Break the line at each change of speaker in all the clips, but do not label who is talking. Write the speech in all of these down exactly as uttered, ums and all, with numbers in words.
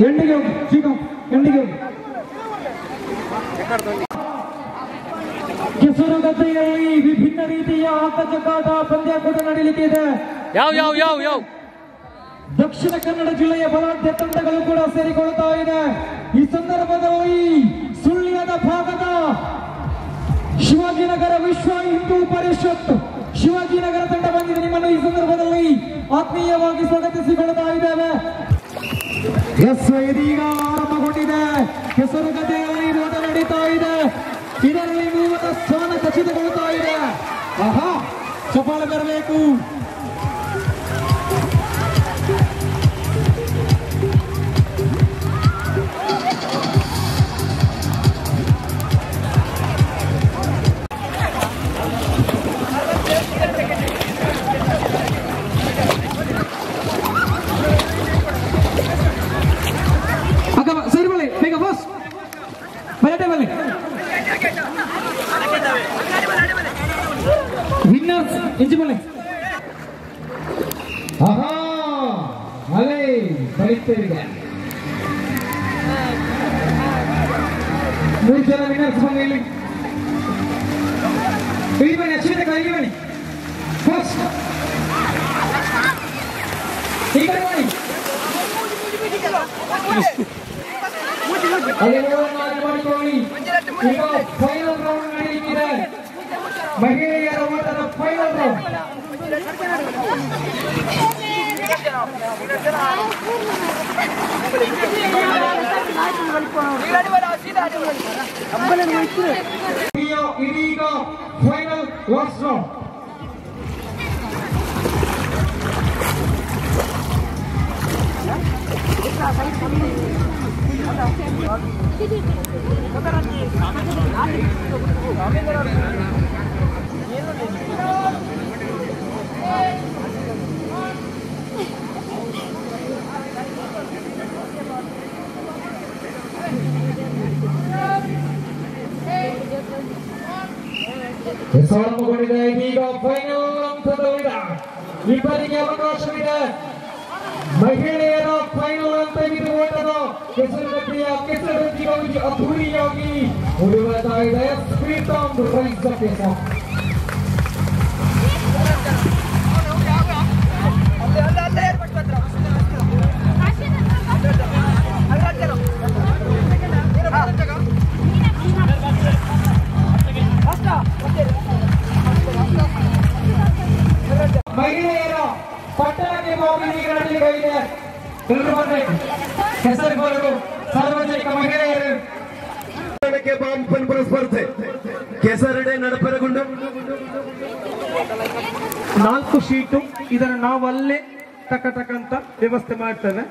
ಎಂಡಿಗೆ ಚೀಕ ಎಂಡಿಗೆ ಕೆಸರುಗದ್ದೆಯಲ್ಲಿ ವಿಭಿನ್ನ ರೀತಿಯ ಆಟಜಗಾಟ ಪಂದ್ಯಾಕೂಟ ನಡೆಯಲಿದೆ.
ಯಾವ ಯಾವ ಯಾವ ಯಾವ
ದಕ್ಷಿಣ ಕನ್ನಡ ಜಿಲ್ಲೆಯ ಬಲಾಢ್ಯ ತಂಡಗಳು ಕೂಡ ಸೇರಿಕೊಳ್ಳುತ್ತಾ ಇದೆ. ಈ ಸಂದರ್ಭದಲ್ಲಿ ಸುಳ್ಯದ ಭಾಗದ ಶಿವಾಜಿನಗರ ವಿಶ್ವ ಹಿಂದೂ ಪರಿಷತ್ ಶಿವಾಜಿನಗರ ತಂಡ ಬಂದಿದೆ. ನಿಮ್ಮನ್ನು ಈ ಸಂದರ್ಭದಲ್ಲಿ ಆತ್ಮೀಯವಾಗಿ ಸ್ವಾಗತಿಸಿಕೊಳ್ಳುತ್ತಾ ಇದ್ದೇವೆ. ಎಸ್ ಇದೀಗ ಆರಂಭಗೊಂಡಿದೆ. ಕೆಸರುಗದ್ದೆಯಲ್ಲಿ ಓಟ ನಡೀತಾ ಇದೆ. ಇದರಲ್ಲಿ ಮೂವರ ಸ್ಥಾನ ಖಚಿತಗೊಳ್ಳುತ್ತಾ ಇದೆ. ಆಹಾ ಚಪ್ಪಾಳೆ ಬರಬೇಕು. ವಿನ್ನರ್ಸ್ ಎಂಜಿಮಲೆ ಆಹಾ ಅಲೆ ಬರೀತೇವೆ. ಮೂರು ಜನ ವಿನ್ನರ್ಸ್ ಬಂದು ಇಲ್ಲಿ ಇಲ್ಲಿ ಬನ್ನಿ. ಅಶ್ವಿತ ಇಲ್ಲಿ ಬನ್ನಿ. ಫಸ್ಟ್ ಈ ಕಡೆ ಬನ್ನಿ. ಮಾಡಿಕೊಳ್ಳಿ. ಈಗ ಫೈನಲ್ ರೌಂಡ್ ನಡೆಯುತ್ತಿದೆ. ಮಹಿಳೆಯರ ಓಟದ ಫೈನಲ್ ರೌಂಡ್. ಇದೀಗ ಫೈನಲ್ ಲಾಸ್ಟ್ ರೌಂಡ್. ಆರಂಭಗೊಂಡಿದೆ. ಇದೀಗ ಫೈನಲ್ ಹಂತದ ಇಬ್ಬರಿಗೆ ಅವಕಾಶವಿದೆ. ಮಹಿಳೆಯರ ಫೈನಲ್ ಹಂತ ಇದು. ಓಟದ ಕೆಸರುಗದ್ದೆಯ ಕೆಸರುಗದ್ದಿಗಾಗಿ ಅದ್ಧೂರಿಯಾಗಿ ಉಳಿಯುತ್ತಾ ಇದೆ. Speed on the rise the pace. ಮಹಿಳೆಯರ ಪಟ್ಟಣಕ್ಕೆ ಹೋಗಲಿದೆ. ಎಲ್ಲರೂ ಬರಬೇಕು. ಹೆಸರುಗಳು ಸಾರ್ವಜನಿಕ ಮಹಿಳೆಯರು
ಬಾಂಬ್ ಸ್ಪರ್ಧೆ ಕೆಸರಡೆ ನಡಪರಗೊಂಡು
ನಾಲ್ಕು ಶೀಟು. ಇದನ್ನು ನಾವು ಅಲ್ಲೇ ಟಕ ಟಕ ಅಂತ ವ್ಯವಸ್ಥೆ ಮಾಡ್ತೇವೆ.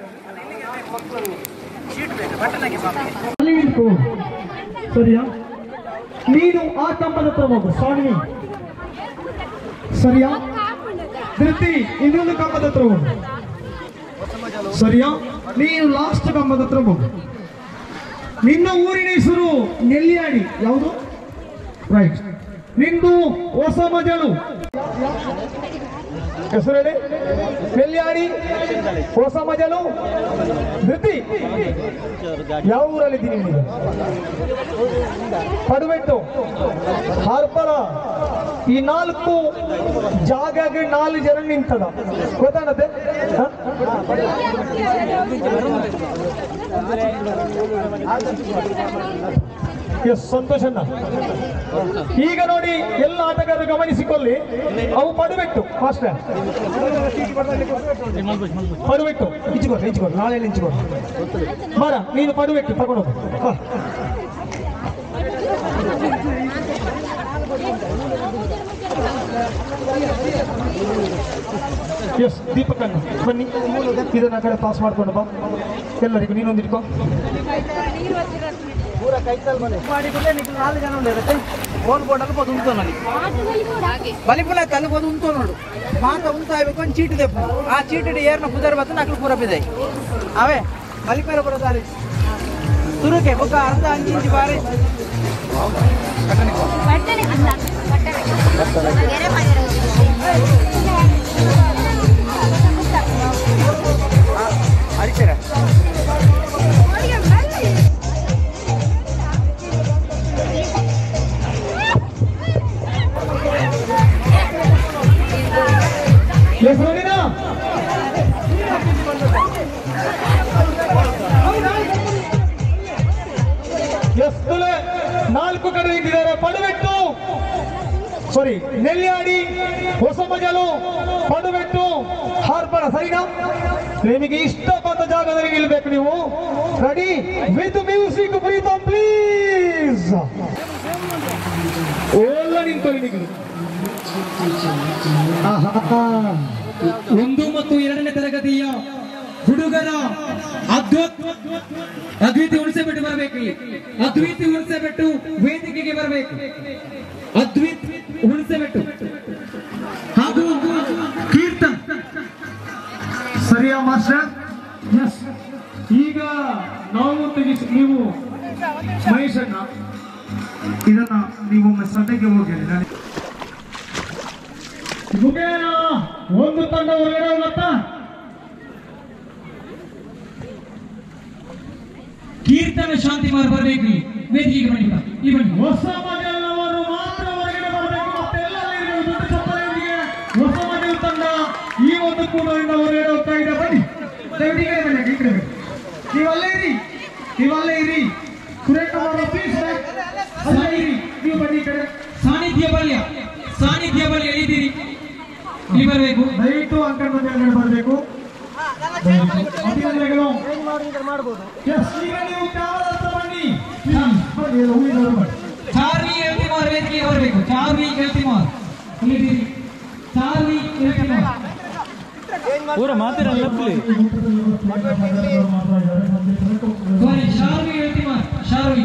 ಸರಿಯಾ? ನೀನು ಆ ಕಂಬದ ಹತ್ರ ಹೋಗು. ಸ್ವಾಮಿ ಸರಿಯಾ? ಧೃತಿ ಇನ್ನೊಂದು ಕಂಬದ ಹತ್ರ ಹೋಗು. ಸರಿಯಾ? ನೀನು ಲಾಸ್ಟ್ ಕಂಬದ ಹತ್ರ ಹೋಗು. ನಿನ್ನ ಊರಿನ ಹೆಸರು ನೆಲ್ಲಿಯಾಡಿ. ಯಾವುದು? ರೈಟ್. ನಿಂದು ಹೊಸ ಮಜಲು ಹೆಸರೇಳಿ. ನೆಲ್ಲಿಯಾಡಿ, ಹೊಸ ಮಜಲು, ಧೃತಿ. ಯಾವ ಊರಲ್ಲಿದ್ದೀನಿ ನೀವು? ಪಡುವೆಟ್ಟು, ಹಾರ್ಪರ. ಈ ನಾಲ್ಕು ಜಾಗಗೆ ನಾಲ್ಕು ಜನ ನಿಂತದ. ಗೊತ್ತಾಗತ್ತೆ? ಎಸ್ ಸಂತೋಷಣ್ಣ. ಈಗ ನೋಡಿ ಎಲ್ಲ ಆಟಗಾರರು ಗಮನಿಸಿಕೊಳ್ಳಿ. ಅವು ಪಡುವೆಟ್ಟು ಫಾಸ್ಟ್ ಪಡುವೆಟ್ಟು ಇಚ್ಚಿಕೊಡ್ರಿ ಇಚ್ಚಿಕೊಡ್ರಿ ನಾಳೆ ಇಚ್ಚಿಕೊಡ್ರಿ. ಮರ ನೀನು ಪಡುವೆಟ್ಟು ತಗೊಂಡೋಗು. ಎಸ್ ದೀಪಕಣ್ಣ ಬನ್ನಿ. ಇದನ್ನ ಕಡೆ ಪಾಸ್ ಮಾಡ್ಕೊಂಡು ಬಾ. ಎಲ್ಲರಿಗೂ ನೀನೊಂದು ಇಟ್ಕೋ. ಪೂರ ಕೈತಲ್ ಬಲೆ ಮಾಡಿಬಿಟ್ಟೆ. ನಿಮಗೆ ನಾಲ್ಕು ಜನ ಇರುತ್ತೆ. ಗೋಲ್ ಬೋರ್ಡಲ್ಲಿ ಬೋದು ಉಂಟು ನೋಡಿ. ಬಲಿಪುಲ ತಲೆ ಬೋದು ಉಂಟು ನೋಡು. ಮಾತ ಉಂಟು ಆಗ್ಬೇಕು ಒಂದು ಚೀಟಿದೆ. ಆ ಚೀಟಿ ಏರ್ನ ಪುದರ್ ಬತ್ತು ನಕಲು ಪೂರ ಬಿದೆ ಅವೇ ಬಲಿಪೇರ ಬರೋದಾರಿ ತುರುಕೆ ಬುಕ್ಕ ಅರ್ಧ ಅಂಚು ಇಂಚು ಬಾರಿ ಅರಿತೀರ ಸಾರಿ ನೆಲ್ಯಾಡಿ ಹೊಸಮಜಲು ಪಡುಬೆಟ್ಟು ಹಾರ್ಪರ ಸರಿನಾ ನಿಮಗೆ ಇಷ್ಟ ಬಂದ ಜಾಗದಲ್ಲಿ ನಿಲ್ಬೇಕು ನೀವು ರೆಡಿ ವಿತ್ ಮ್ಯೂಸಿಕ್ ಪ್ಲೀಸ್ ಓಲ್ಲ ನಿಂತು
ಒಂದು ಮತ್ತು ಎರಡನೇ ತರಗತಿಯ ಹುಡುಗರ ಅದ್ವೈತ ಅದ್ವೈತಿ ಉಳಿಸಬಿಟ್ಟು ಬರಬೇಕು ಅದ್ವೈತಿ ಉಳಿಸಬಿಟ್ಟು ವೇದಿಕೆಗೆ ಬರಬೇಕು ಅದ್ವೈತ್ ಉಳಿಸಬಿಟ್ಟು ಹಾಗೂ ಕೀರ್ತನ್
ಸರಿಯಾ ಮಾಸ್ಟರ್ ಎಸ್ ಈಗ ನಾವು ತೆಗಿಸಿ ನೀವು ಮಹೇಶಣ್ಣ ಇದನ್ನ ನೀವು ಒಮ್ಮೆ ಸದ್ಯಕ್ಕೆ ಹೋಗಿ ಮುಖೇನ ಒಂದು ತಂಡ ಹೊರಗಡೆ ಹೋಗತ್ತಾ
ಕೀರ್ತನ ಶಾಂತಿಮಾರ್ ಬರಬೇಕು ವೇದಿಕೆಗೆ ಬನ್ನಿ ಈ ಬನ್ನಿ
ಹೊಸ ಮನೆಯವರು ಮಾತ್ರ ಹೊರಗಡೆ ಬರಬೇಕು ಮತ್ತೆಲ್ಲ ದೊಡ್ಡ ಚಪ್ಪಲಿಯೊಂದಿಗೆ ಹೊಸ ಮನೆಯ ತಂಡ ಈ ಒಂದು ಕೂಡಲಿಂದ ಹೊರಗಡೆ ಹೋಗ್ತಾ ಇದೆ ಬನ್ನಿ ದಯವಿಟ್ಟು ಈ ಕಡೆ ಬನ್ನಿ ಈ ಕಡೆ ಬನ್ನಿ ನೀವಲ್ಲೇ ಇರಿ ನೀವಲ್ಲೇ ಇರಿ ಸುರೇಖ ಪ್ಲೀಸ್ ಅಲ್ಲೇ ಇರಿ ನೀವು ಬನ್ನಿ ಈ ಕಡೆ
ಸಾನ್ನಿಧ್ಯ ಬಲ್ಯ ಸಾನ್ನಿಧ್ಯ ಬಲ್ಯ ಇದ್ದೀರಿ ಇಲ್ಲಿ ಬರಬೇಕು
ದಯವಿಟ್ಟು ಅಂಕಣ ಮೇಲ್ಗಡೆ ಬರಬೇಕು ಅಭಿನಂದನೆಗಳು ಈಗ ನೀವು ಕ್ಯಾಮರಾ ಹತ್ರ ಬನ್ನಿ
ಚಾರ್ವಿ ಎಲ್ತಿಮಾರ್ ವೇದಿಕೆಗೆ ಬರಬೇಕು ಚಾರ್ವಿ ಎಲ್ತಿಮಾರ್ ಇಲ್ಲಿದ್ದೀರಿ ಚಾರ್ವಿ ಎಲ್ತಿಮಾರ್
ಪೂರ ಮಾತಿರಲ್ಲ
ಸಾರಿ ಶಾರ್ವಿ ಎಲ್ತಿಮಾರ್ ಶಾರ್ವಿ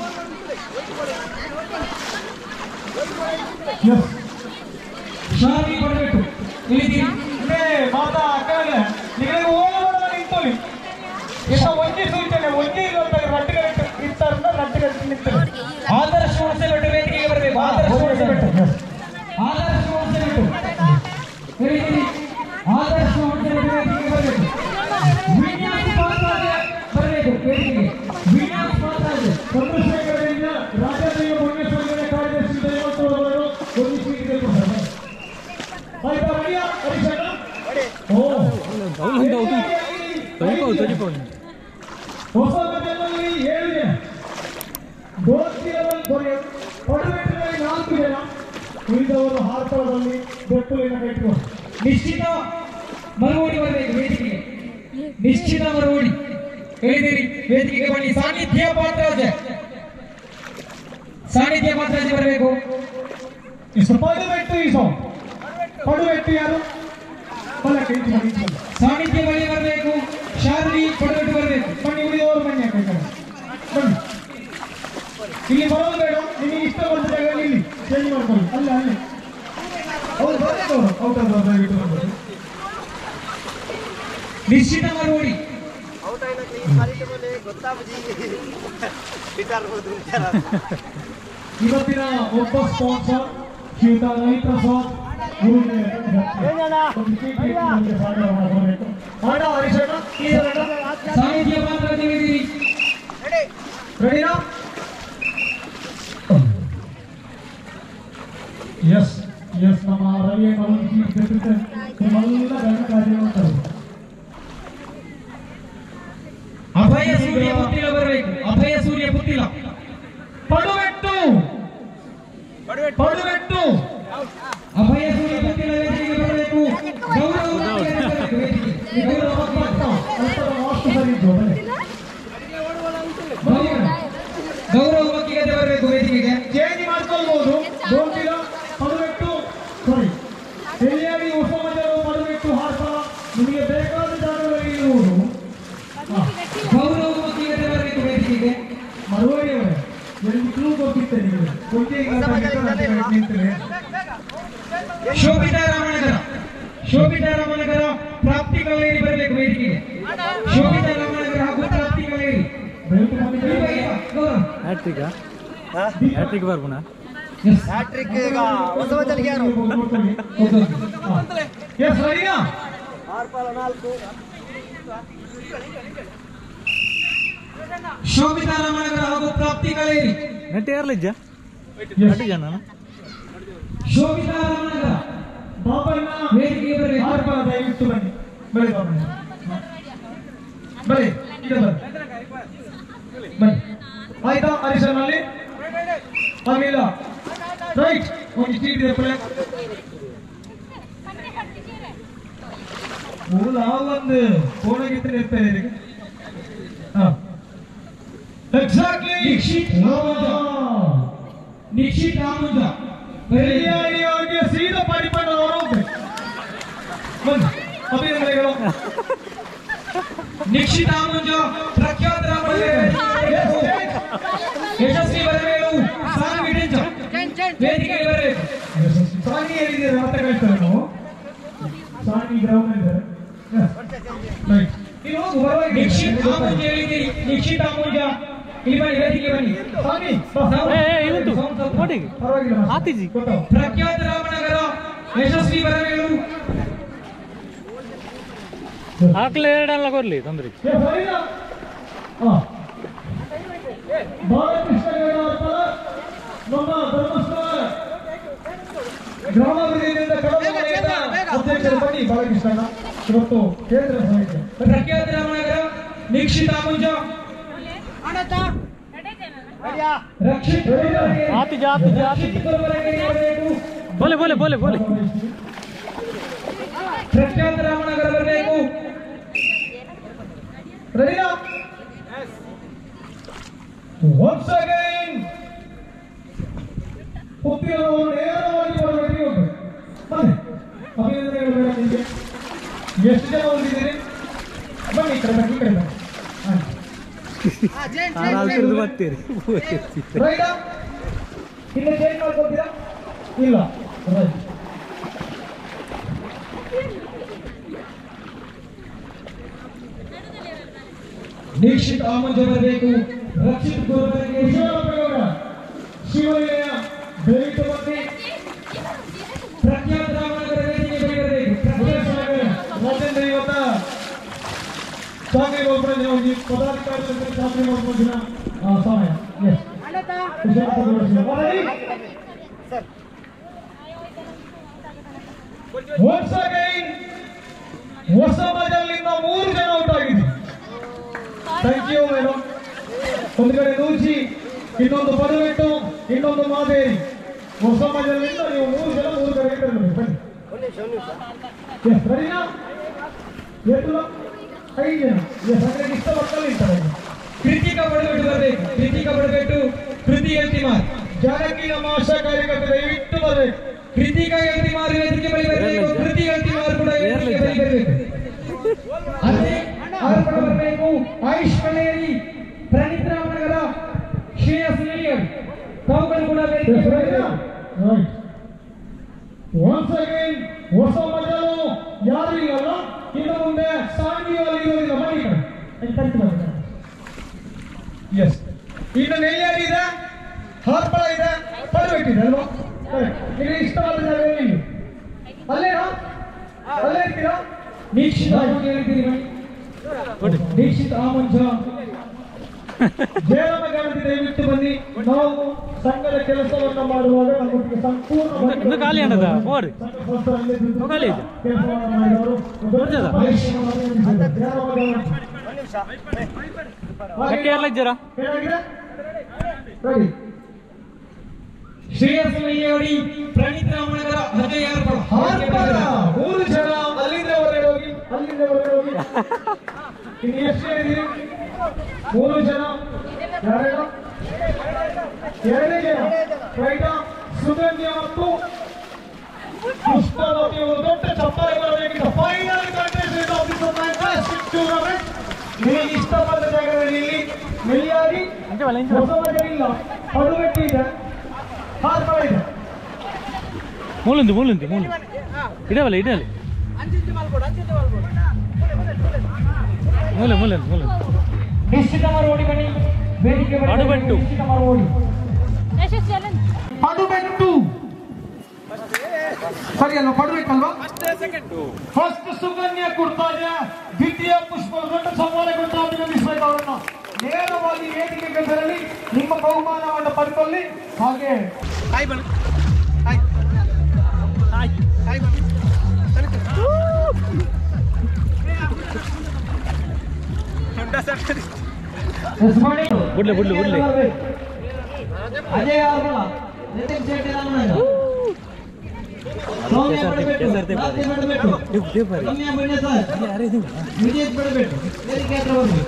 ಶಾರ್ವಿ ಬರಬೇಕು ಇಲ್ಲಿದ್ದೀರಿ
ಮಾತಾ ಅಕ್ಕನಿಗೆ ನಿಮಗೆ ಓಡೋಣ ನಿಂತೋಳಿ ಎಷ್ಟು ಒಂಜಿ ಸೂಚನೆ ಒಂಜಿ ರಟ್ಟಿಗೆ ಇರ್ತಾರ ರಟ್ಟಿಗೆ ನಿಂತಾರೆ
ಆದರ್ಶ ಉಳಿಸಬಿಟ್ಟು ವೇದಿಕೆಗೆ ಬರಬೇಕು ಆದರ್ಶ ಉಳಿಸಬಿಟ್ಟು ಆದರ್ಶ ಉಳಿಸಬಿಟ್ಟು ಇಲ್ಲಿದ್ದೀರಿ ಆದರ್ಶ ಉಳಿಸಬಿಟ್ಟು ವೇದಿಕೆಗೆ ಬರಬೇಕು ವಿನ್ಯಾಸ ಮಾತಾಡಿ ಬರಬೇಕು ವೇದಿಕೆಗೆ ವಿನ್ಯಾಸ ಮಾತಾಡಿ
ಚಂದ್ರಶೇಖರರಿಂದ ರಾಜಾದೇವ ಮುನ್ನೇಶ್ವರ ಕಾರ್ಯದರ್ಶಿ ದೈವತ್ತವರು ಒಂದು ಸೀಟಿಗೆ ಆಯ್ತಾ ಬನ್ನಿ ಹರಿಶಣ್ಣ ಓ ಹೊಸ ಗದ್ದೆಯಲ್ಲಿ ಏಳು ಜನ ಗೋಸ್ತಿಯಲ್ಲಿ ಪಡುವೆಟ್ಟಿನಲ್ಲಿ ನಾಲ್ಕು ಜನ ಉಳಿದವರು ಹಾರ್ತಳದಲ್ಲಿ ಬೆಟ್ಟಲಿನ ಕೈಟ್ಕೊಂಡು
ನಿಶ್ಚಿತ ಮರುವೋಡಿ ಬರಬೇಕು ವೇದಿಕೆಗೆ ನಿಶ್ಚಿತ ಮರುವೋಡಿ ಹೇಳಿದಿರಿ ವೇದಿಕೆಗೆ ಬನ್ನಿ ಸಾನ್ನಿಧ್ಯ ಪಾತ್ರಾಜ ಸಾನ್ನಿಧ್ಯ ಪಾತ್ರಾಜ ಬರಬೇಕು
ಇಷ್ಟು ಪಡುವೆಟ್ಟು ಈ ಸಾಂಗ್ ಪಡುವೆಟ್ಟು ಯಾರು ಪಲ್ಲಕ್ಕೆ ಇದು ಮಾಡಿ
ಸಾನ್ನಿಧ್ಯ ಬಳಿ ಬರಬೇಕು ಶಾರ್ವಿ ಪಡುವೆಟ್ಟು ಬರಬೇಕು
ಬನ್ನಿ ಉಳಿದವರು ಬನ್ನಿ ಆ ಕೈ ಕಡೆ ಬನ್ನಿ ಇಲ್ಲಿ ಬರೋದು ಬೇಡ ನಿಮಗೆ ಇಷ್ಟ ಬಂದ ಜಾಗದಲ್ಲಿ ಇಲ್ಲಿ ಚೇಂಜ್ ಮಾಡ್ಕೊಳ್ಳಿ ಅಲ್ಲ ಅಲ್ಲಿ ಅವ್ರು ಬರಬೇಕು ಔಟ್ ಆದ ದಯವಿಟ್ಟು ಬರ್ಬೋದು
ನಿಶ್ಚಿತ ಮರುವೋಡಿ
ಇವತ್ತಿನ ಒಬ್ಬ ಸ್ಪಾನ್ಸರ್ ಶ್ರೀಯುತ ರವಿ ಪ್ರಸಾದ್
ಸಾನ್ನಿಧ್ಯ ಪಾತ್ರಾಜ ಹೇಳಿದಿರಿ
ರೆಡಿನಾ ಎಸ್ ಎಸ್ ನಮ್ಮ ರವಿ ನಿಮ್ಮೆಲ್ಲ ಗಂಡ ಕಾರ್ಯ ಮಾಡ್ತಾರೆ
ಅಭಯ ಸೂರ್ಯ ಪುತ್ತಿಲ ಬರಬೇಕು ಅಭಯ ಸೂರ್ಯ ಪುತ್ತಿಲ
ಪಡುವೆಟ್ಟು ಪಡುವೆಟ್ಟು
ಅಭಯ ಸೂರ್ಯ ಪುತ್ತಿಲ ವೇದಿಕೆಗೆ ಬರಬೇಕು ಗೌರವ
ಗೌರವ ಅಷ್ಟು ಸರಿ ಇದ್ದು
ಗೌರವ ಮಕ್ಕಿಗೆ ಬರಬೇಕು ವೇದಿಕೆಗೆ
ಚೇಂಜ್ ಮಾಡ್ಕೊಳ್ಬಹುದು ಗೋಂತಿಲ ಪಡುವೆಟ್ಟು ಸಾರಿ ಎಲ್ಲಿಯಾಗಿ ಹೊಸ ಮಜಲು ಪಡುವೆಟ್ಟು ಹಾರ್ಪಳ ನಿಮಗೆ ಬೇಕಾದ ಜಾಗದಲ್ಲಿ ಇರುವುದು
ಗೌರವ ಮಕ್ಕಿಗೆ ಬರಬೇಕು ವೇದಿಕೆಗೆ
ಮರುವರಿಯವರೇ ಎಲ್ಲಿ ಕ್ಲೂ ಗೊತ್ತಿತ್ತೆ ನಿಮಗೆ ನಿಂತರೆ
ಶೋಭಿತಾ ರಾಮನಗರ ಶೋಭಿತಾ ರಾಮನಗರ ಪ್ರಾಪ್ತಿ ಕಲೇರಿ ಬರಬೇಕು ವೇದಿಕೆಗೆ ಶೋಭಿತಾ ರಾಮನಗರ ಹಾಗೂ ಪ್ರಾಪ್ತಿ ಕಲೇರಿ
ಹ್ಯಾಟ್ರಿಕ್ ಹ್ಯಾಟ್ರಿಕ್ ಬರ್ಬೋಣ
ಹ್ಯಾಟ್ರಿಕ್ ಈಗ ಹೊಸ ಮಜಲಿಗೆ ಯಾರು
ಎಸ್ ರೆಡಿನಾ
ಶೋಭಿತಾ ರಾಮನಗರ ಹಾಗೂ ಪ್ರಾಪ್ತಿ ಕಲೇರಿ
ನೆಟ್ ಯಾರ್ಲಿಜ್ಜ ಎಷ್ಟು ಜನ
ಶೋಭಿತಾ ರಾಮನಗರ
ಬಾಬಣ್ಣ
ವೇದಿಕೆಗೆ ಬರಬೇಕು
ಹಾರ್ಪಳ ದಯವಿಟ್ಟು ಬನ್ನಿ ಬನ್ನಿ ಬಾಬಣ್ಣ ಬನ್ನಿ ಈಗ ಬನ್ನಿ ಬನ್ನಿ ಆಯ್ತಾ ಹರಿಶನಲ್ಲಿ ಆಗಿಲ್ಲ
ರೈಟ್ ಒಂದು ಚೀಟ್ ಇದೆ ಪ್ಲೇ ಮೂಲ ಒಂದು ಫೋನಾಗಿತ್ತು ಇರ್ತಾರೆ ಹಾ ಎಕ್ಸಾಕ್ಟ್ಲಿ ನಿಕ್ಷಿತ್ ರಾಮುಂಜ ನಿಕ್ಷಿತ್ ರಾಮುಂಜ ಬೆಳ್ಳಿಯಾಡಿಯವರಿಗೆ ಸೀದಾ ಪಾಡಿಪಣ್ಣ ಅವರು ಬನ್ನಿ ಅಭಿನಂದನೆಗಳು ನಿಕ್ಷಿತ್ ರಾಮುಂಜ ಪ್ರಖ್ಯಾತ ಯಶಸ್ವಿ ಬರಬೇಳು ಸಾಂಗಿ ಡೆಂಚ ವೇದಿಕೆಗೆ ಬರಬೇಕು ಸಾಂಗಿ ಹೇಳಿದ್ದಾರೆ ಮಾತ್ರ ಕಳಿಸ್ತಾರೆ ನಾವು ಸಾಂಗಿ ಗ್ರೌಂಡ್ ಇದ್ದಾರೆ ನಿಕ್ಷಿತ್ ರಾಮುಂಜ ಹೇಳಿದ್ದೀರಿ ನಿಕ್ಷಿತ್ ರಾಮುಂಜ ಇಲ್ಲಿ ಬನ್ನಿ ವೇದಿಕೆ ಬನ್ನಿ ಪ್ರಖ್ಯಾತ ರಾಮನಗರ ಯಶಸ್ವಿ ಬರಬೇಳು
ಆಕಲೆ ಎರಡಲ್ಲ ಕೊರ್ಲಿ ತೊಂದ್ರೆ
ನಮ್ಮ ಧರ್ಮಸ್ಥಳ ಗ್ರಾಮಾಭಿವೃದ್ಧಿಯಿಂದ ಅಧ್ಯಕ್ಷರು ಬನ್ನಿ ಬಾಲಕೃಷ್ಣ ಇವತ್ತು ಕೇಂದ್ರ ಸಮಿತಿ ಪ್ರಖ್ಯಾತ ರಾಮನಗರ ನಿಕ್ಷಿತ್ ರಾಮುಂಜ ರಕ್ಷಿತ್
ಆತಿ ಜಾತಿ ಜಾತಿ ಬೋಲೆ ಬೋಲೆ ಬೋಲೆ ಬೋಲೆ
ಪ್ರಖ್ಯಾತ ರಾಮನಗರ ಬರಬೇಕು ರೆಡಿನಾ ಒನ್ಸ್ ಅಗೈನ್ ಹುಟ್ಟಿದವರು ನೇರವಾಗಿ ಬರಬೇಕು ಬನ್ನಿ ಅಭಿನಂದನೆಗಳು ಬೇಡ ನಿಮಗೆ ಎಷ್ಟು ಜನ ಹೋಗಿದ್ದೀರಿ ಬನ್ನಿ ಈ ಕಡೆ ಬನ್ನಿ ಈ ಕಡೆ ಬನ್ನಿ
ಬರ್ತೀರಿ
ರೈಟಾ ಇನ್ನು ಚೇಂಜ್ ಮಾಡ್ಕೊತೀರಾ ಇಲ್ಲ ರೈಟ್ ನಿಕ್ಷಿತ್ ರಾಮುಂಜ ಬರಬೇಕು ರಕ್ಷಿತ್ ಗುರುಬರಿಗೆ ಶಿವಯ್ಯ ದಯವಿಟ್ಟು ಬನ್ನಿ ಪ್ರಖ್ಯಾತ ರಾಮನಗರ ವೇದಿಕೆ ಬರಬೇಕು ರಾಜೇಂದ್ರ ಇವತ್ತ ಚಾಕ್ರಿ ಹೋಗ್ಬಿಡ ಹೋಗಿ ಪದಾಧಿಕಾರಿ ಚಾಕ್ರಿ ಹೋಗ್ಬೋದು ದಿನ ಸಮಯ ಎಸ್ ಒನ್ಸ್ ಅಗೈನ್ ಹೊಸ ಮಜಲಿಂದ ಮೂರು ಜನ ಔಟ್ ಆಗಿದೆ ಥ್ಯಾಂಕ್ ಯು ಮೇಡಮ್ ಒಂದು ಕಡೆ ನೂಚಿ ಇನ್ನೊಂದು ಪದವೆಟ್ಟು ಇನ್ನೊಂದು ಮಾದೇರಿ ಹೊಸ ಮಜಲಿಂದ ನೀವು ಮೂರು ಜನ ಮೂರು ಕಡೆಗೆ ತರಬೇಕು ಬನ್ನಿ ಸರಿನಾ ಎಷ್ಟು ಐದು ಜನ ಅಂದ್ರೆ ಇಷ್ಟ ಮಕ್ಕಳು ಇರ್ತಾರೆ ಕೃತಿಕಾ ಬಡಬೇಟು ಬರಬೇಕು ಕೃತಿಕಾ ಬಡಬೇಟು ಕೃತಿ ಎಲ್ತಿಮಾರ್ ಜಾನಕಿ ನಮ್ಮ ಆಶಾ ಕಾರ್ಯಕರ್ತ ದಯವಿಟ್ಟು ಬರಬೇಕು ಕೃತಿಕಾ ಎಲ್ತಿಮಾರ್ ವೇದಿಕೆ ಬಳಿ ಬರಬೇಕು ಕೃತಿ ಎಲ್ತಿಮಾರ್ ಕೂಡ ವೇದಿಕೆ ಬಳಿ ಬರಬೇಕು ಅದೇ ಆರ್ಪಣ ಬರಬೇಕು ಆಯುಷ್ ಕಲೇರಿ ಪ್ರಣೀತ್ ರಾಮನಗರ ಶ್ರೇಯಸ್ ನಿಲಿಯರ್ ತಾವುಗಳು ಕೂಡ ವೇದಿಕೆ ಬರಬೇಕು ಒನ್ಸ್ ಅಗೈನ್ ಹೊಸ ಮಜಲು ಯಾರು ಇಲ್ಲಲ್ಲ ಇನ್ನು ಮುಂದೆ ಸಾಂಗಿಯಲ್ಲಿ ಇರೋದಿಲ್ಲ ಬನ್ನಿ ಎಸ್ ಇನ್ನು ನೆಯ್ಯಾರಿ ಇದೆ ಹಾರ್ಪಳ ಇದೆ ಪಡಬೇಕಿದೆ ಅಲ್ವಾ ಇಲ್ಲಿ ಇಷ್ಟವಾದ ಜಾಗ ಏನಿಲ್ಲ ಅಲ್ಲೇನಾ ಅಲ್ಲೇ ಇರ್ತೀರಾ ನಿಕ್ಷಿತ್ ರಾಮುಂಜ ಹೇಳ್ತೀರಿ ಬನ್ನಿ ನಿಕ್ಷಿತ್ ರಾಮುಂಜ ಜಯರಾಮ ಗಾಂಧಿ ದಯವಿಟ್ಟು ಬನ್ನಿ ನಾವು ಸಂಘದ ಕೆಲಸವನ್ನು ಮಾಡುವಾಗ ನಮ್ಮೊಟ್ಟಿಗೆ ಸಂಪೂರ್ಣ
ಖಾಲಿ ಅನ್ನದ ಹೋರಿ ಖಾಲಿ ಇದೆ ಎಲ್ಲ ಇದ್ದೀರಾ
ಶ್ರೇಯಸ್ ನಯ್ಯಡಿ ಪ್ರಣೀತ್ ರಾಮನಗರ ಅಜಯ್ ಹಾರ್ಪಳ ಮೂರು ಜನ ಅಲ್ಲಿಂದ ಹೊರಗಡೆ ಹೋಗಿ ಅಲ್ಲಿಂದ ಹೊರಗಡೆ ಹೋಗಿ ಇನ್ನು ಎಷ್ಟು ಹೇಳಿದ್ದೀರಿ ಮೂರು ಜನ ಯಾರು ಎರಡೇ ಜನ ರೈತ ಸುಗಂಧ್ಯ ಮತ್ತು ಪುಷ್ಪವತಿ ಒಂದು ದೊಡ್ಡ ಚಪ್ಪಾಳೆ ಬರಬೇಕಿದ್ದ final contestant of this fantastic tournament ನಿಮಗೆ ಇಷ್ಟ ಬಂದ ಜಾಗದಲ್ಲಿ ಇಲ್ಲಿ ಮೆಲಿಯಾಡಿ ಹೊಸ ಮಜಲಿಲ್ಲ ಪಡುಗಟ್ಟಿ ಇದೆ ಹಾರ್ಪಳ ಇದೆ
ಮೂಲಂದು ಮೂಲಂದು ಮೂಲ ಇಡವಲ್ಲ ಇಡಲಿ ಮೂಲೆ ಮೂಲೆ ಮೂಲೆ
ನಿಶ್ಚಿತ ಮಾಡಿ ಬನ್ನಿ ವೇದಿಕೆ
ಪಡುಬೆಟ್ಟು
ಪಡುಬೆಟ್ಟು ಸರಿ ಅಲ್ವಾ ಪಡುಬೇಕಲ್ವಾ ಫಸ್ಟ್ ಸುಗನ್ಯ ಕೊಡ್ತಾರೆ ದ್ವಿತೀಯ ಪುಷ್ಪ ದೊಡ್ಡ ಸವಾಲೆ ಕೊಟ್ಟು ಅಭಿನಂದಿಸಬೇಕು ಅವರನ್ನು ನೇರವಾಗಿ ವೇದಿಕೆಗೆ ತೆರಳಿ ನಿಮ್ಮ ಬಹುಮಾನವನ್ನು ಪಡ್ಕೊಳ್ಳಿ ಹಾಗೆ
ಬುಡ್ಲೆ ಬುಡ್ಲೆ ಬುಡ್ಲೆ
ಅಜಯ್ ಆರ್ಮಳ ನಿತಿನ್ ಶೆಟ್ಟಿ ರಾಮನಗರ ಸೌಮ್ಯ ಪಡಬೇಕು ರಾತ್ರಿ ಪಡಬೇಕು ರಮ್ಯಾ ಬಣ್ಣ ಸರ್ ವಿಜಯ್ ಪಡಬೇಕು ವೇದಿಕೆ ಹತ್ರ ಬರಬೇಕು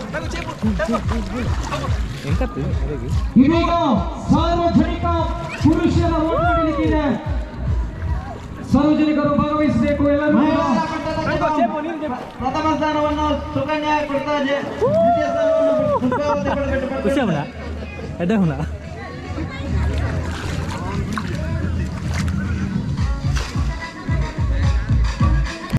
ಇದೀಗ ಸಾರ್ವಜನಿಕ ಪುರುಷರ ಓಟ ನಡೀತಿದೆ ಸಾರ್ವಜನಿಕರು ಭಾಗವಹಿಸಬೇಕು ಎಲ್ಲರೂ ಪ್ರಥಮ ಸ್ಥಾನವನ್ನು ಸುಕನ್ಯಾ ಕೊಡ್ತಾ ಇದೆ ದ್ವಿತೀಯ ಸ್ಥಾನವನ್ನು